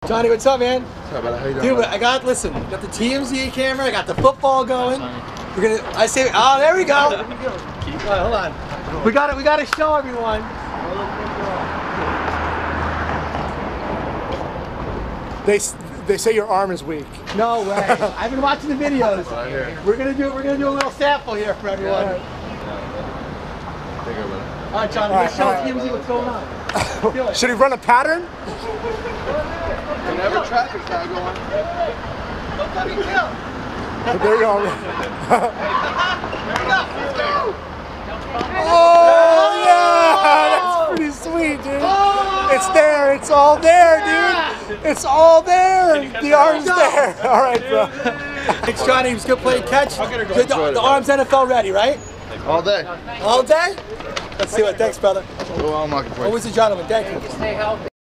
Johnny, what's up, man? What's up, brother? How you doing? Dude, I got the TMZ camera, I got the football going. We're gonna, I say, oh, there we go. All right, hold on. We got to show everyone. They say your arm is weak. No way. I've been watching the videos. We're gonna do a little sample here for everyone. All right, Johnny, let's show TMZ what's going on. Should he run a pattern? Whenever traffic's not going. There you go. Oh yeah, that's pretty sweet, dude. It's there. It's all there, dude. It's all there. The arm's there. All right, bro. Thanks, Johnny. He was good playing catch. The arm's NFL ready, right? All day. All day? Let's see what. Thanks, brother. Well, I'm looking for you. Always a gentleman. Thank you.